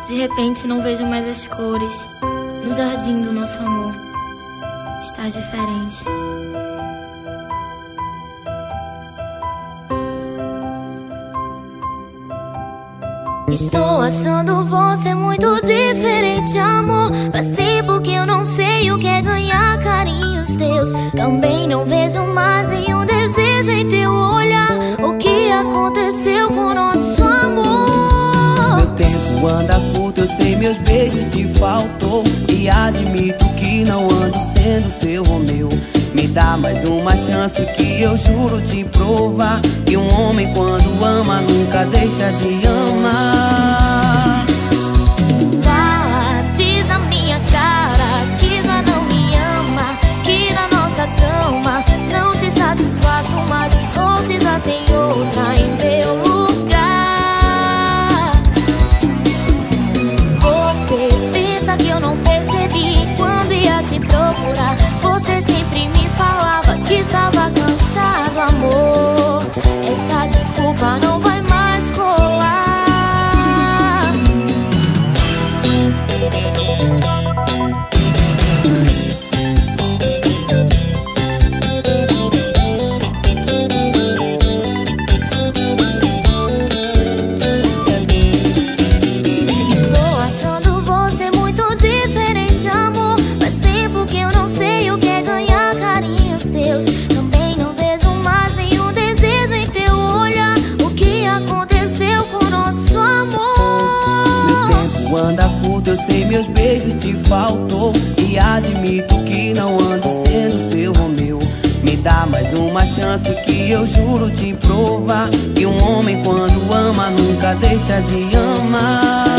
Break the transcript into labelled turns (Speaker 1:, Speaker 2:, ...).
Speaker 1: De repente não vejo mais as cores. No jardim do nosso amor está diferente.
Speaker 2: Estou achando você muito diferente, amor. Faz tempo que eu não sei o que é ganhar carinhos teus. Também não vejo mais nenhum desejo em teu olhar. O que aconteceu com o nosso amor?
Speaker 3: Meu tempo anda curto, eu sei, meus beijos te faltou. E admito que não ando sendo seu Romeu. Me dá mais uma chance que eu juro te provar que um homem quando ama nunca deixa de amar.
Speaker 2: Fala, diz na minha cara que já não me ama, que na nossa cama não te satisfaço mais, ou se já tem outra em meu lugar. Você pensa que eu não percebi quando ia te procurar. Você sempre me falava que estava cansado, amor. Essa desculpa não vai mais colar. Estou achando você muito diferente, amor. Faz tempo que eu não sei o que é ganhar carinhos teus. Também não vejo mais nenhum desejo em teu olhar. O que aconteceu com o nosso amor?
Speaker 3: Meu tempo anda curto, eu sei, meus beijos te faltou. E admito que não ando sendo seu Romeu. Me dá mais uma chance que eu juro te provar que um homem quando ama nunca deixa de amar.